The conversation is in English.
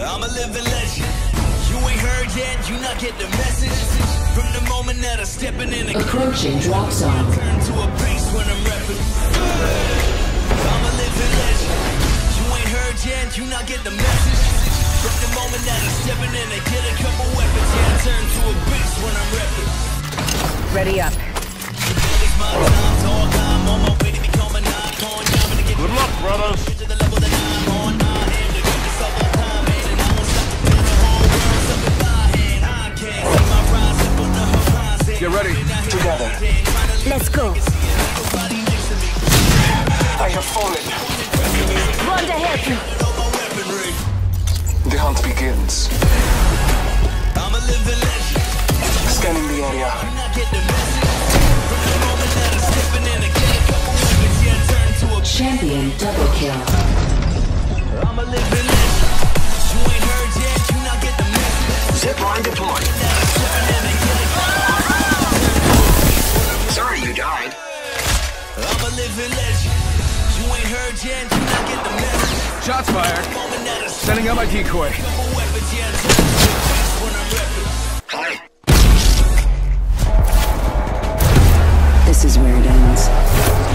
I'm a living legend. You ain't heard yet, you not get the message. From the moment that I'm stepping in the approaching drop zone. turn to a bass when I'm rapping. I'm a living legend. You ain't heard yet, you not get the message. From the moment that I'm stepping in and get a couple weapons, yeah, I turn to a bass when I'm rapping. Ready up. It's my time, dog. I'm on my way to become an icon. I'm gonna get Good luck, brothers. to the level that I'm on. I am the greatest of all time, man, and I won't stop until the whole world's up in my hand. I can't see my rise up on the horizon. Get ready. Together. Let's go. I have fallen. Want to help you. The hunt begins. I'm a living legend. Scanning the area. I get the message. From the moment that I'm stepping in and get a couple weapons, yeah, I turn to a Champion double kill. I'm a living legend. You ain't heard yet, you not get the message. Zip line deployed. Sorry you died. I'm a living legend. You ain't heard yet, you not get the message. Shots fired. Moment that I'm Sending out my decoy. couple weapons, yeah, I turn to a bass when I'm rapping. Hi. This is where it ends.